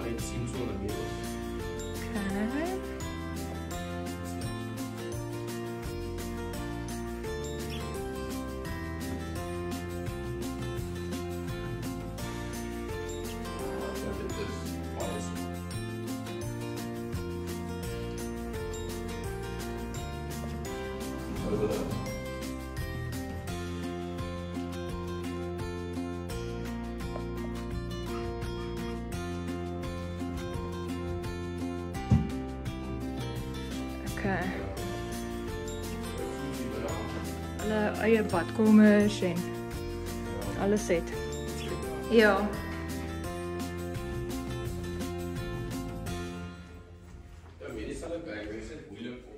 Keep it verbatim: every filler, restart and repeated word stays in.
net sien sonder meubels. Okay. Ja, dit is alles. Over dat. Okay. Hulle eie badkamers en alles het. Ja. Ja, medies sal ek werk, wees dit moeilik om